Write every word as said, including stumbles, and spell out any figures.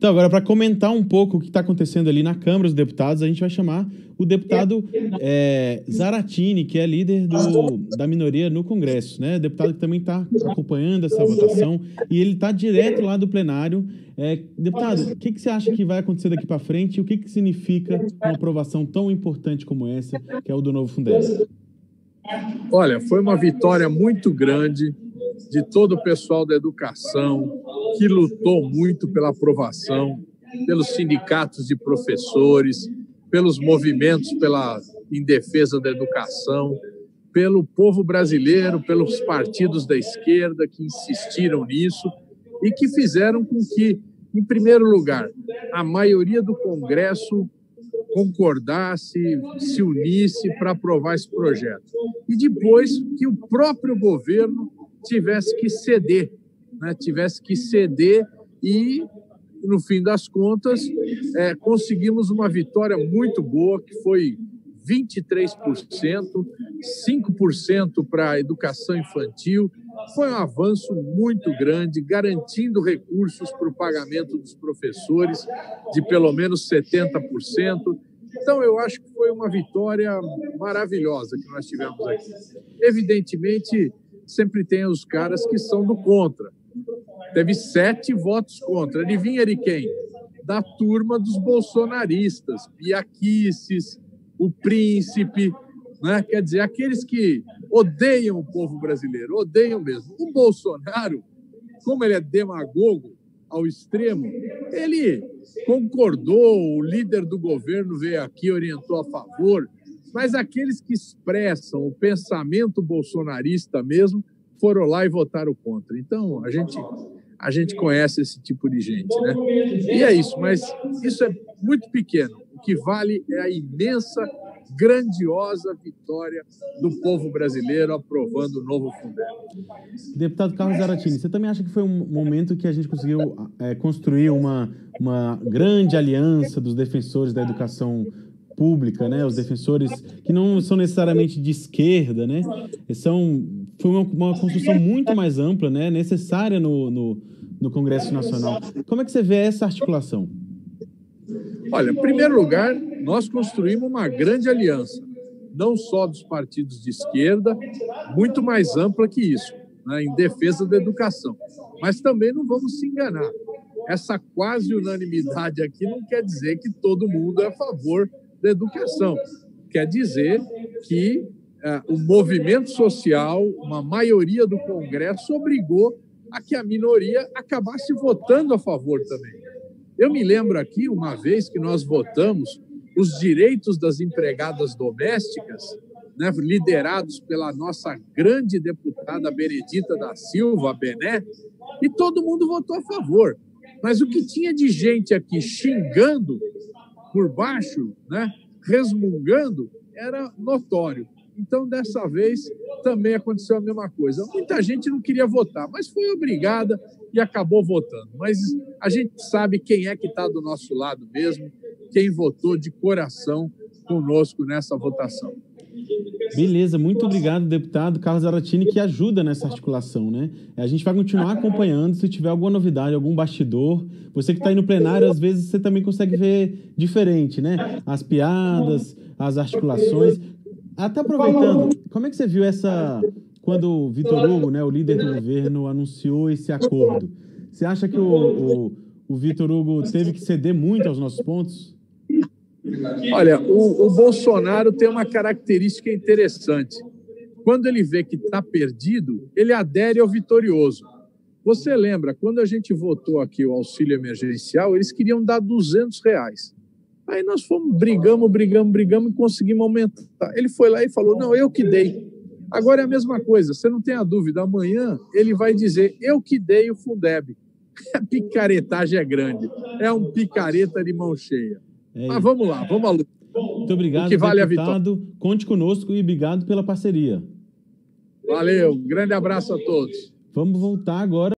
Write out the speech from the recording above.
Então, agora, para comentar um pouco o que está acontecendo ali na Câmara dos Deputados, a gente vai chamar o deputado é, Zaratini, que é líder do, da minoria no Congresso, né? Deputado que também está acompanhando essa votação e ele está direto lá do plenário. É, deputado, o que, que você acha que vai acontecer daqui para frente e o que, que significa uma aprovação tão importante como essa, que é o do novo Fundeb? Olha, foi uma vitória muito grande de todo o pessoal da educação, que lutou muito pela aprovação, pelos sindicatos de professores, pelos movimentos pela, em defesa da educação, pelo povo brasileiro, pelos partidos da esquerda que insistiram nisso e que fizeram com que, em primeiro lugar, a maioria do Congresso concordasse, se unisse para aprovar esse projeto. E depois que o próprio governo tivesse que ceder, né? tivesse que ceder e, no fim das contas, é, conseguimos uma vitória muito boa, que foi vinte e três por cento, cinco por cento para a educação infantil. Foi um avanço muito grande, garantindo recursos para o pagamento dos professores de pelo menos setenta por cento. Então, eu acho que foi uma vitória maravilhosa que nós tivemos aqui. Evidentemente, sempre tem os caras que são do contra. Teve sete votos contra. Adivinha de quem? Da turma dos bolsonaristas, Biaquices, o Príncipe, né? Quer dizer, aqueles que odeiam o povo brasileiro, odeiam mesmo. O Bolsonaro, como ele é demagogo ao extremo, ele concordou, o líder do governo veio aqui, orientou a favor, mas aqueles que expressam o pensamento bolsonarista mesmo foram lá e votaram contra. Então, a gente, a gente conhece esse tipo de gente, né? E é isso, mas isso é muito pequeno. O que vale é a imensa, grandiosa vitória do povo brasileiro aprovando o novo Fundeb. Deputado Carlos Zaratini, você também acha que foi um momento que a gente conseguiu é, construir uma, uma grande aliança dos defensores da educação pública, né? Os defensores que não são necessariamente de esquerda, né? São, foi uma, uma construção muito mais ampla, né? Necessária no, no, no Congresso Nacional. Como é que você vê essa articulação? Olha, em primeiro lugar, nós construímos uma grande aliança, não só dos partidos de esquerda, muito mais ampla que isso, né, em defesa da educação. Mas também não vamos se enganar. Essa quase unanimidade aqui não quer dizer que todo mundo é a favor da educação. Quer dizer que é, o movimento social, uma maioria do Congresso, obrigou a que a minoria acabasse votando a favor também. Eu me lembro aqui, uma vez que nós votamos os direitos das empregadas domésticas, né, liderados pela nossa grande deputada Benedita da Silva, a Bené, e todo mundo votou a favor. Mas o que tinha de gente aqui xingando por baixo, né, resmungando, era notório. Então, dessa vez, também aconteceu a mesma coisa. Muita gente não queria votar, mas foi obrigada e acabou votando. Mas a gente sabe quem é que está do nosso lado mesmo, quem votou de coração conosco nessa votação. Beleza, muito obrigado, deputado Carlos Zaratini, que ajuda nessa articulação, né? A gente vai continuar acompanhando, se tiver alguma novidade, algum bastidor. Você que está aí no plenário, às vezes você também consegue ver diferente, né? As piadas, as articulações. Até aproveitando, como é que você viu essa... Quando o Vitor Hugo, né, o líder do governo, anunciou esse acordo? Você acha que o, o, o Vitor Hugo teve que ceder muito aos nossos pontos? Olha, o, o Bolsonaro tem uma característica interessante. Quando ele vê que está perdido, ele adere ao vitorioso. Você lembra, quando a gente votou aqui o auxílio emergencial, eles queriam dar duzentos reais. Aí nós fomos, brigamos, brigamos, brigamos e conseguimos aumentar. Ele foi lá e falou, não, eu que dei. Agora é a mesma coisa, você não tem a dúvida, amanhã ele vai dizer, eu que dei o Fundeb. A picaretagem é grande, é um picareta de mão cheia. É. Mas vamos lá, vamos à luta. Muito obrigado, o que vale deputado. A vitória. Conte conosco e obrigado pela parceria. Valeu, grande abraço a todos. Vamos voltar agora.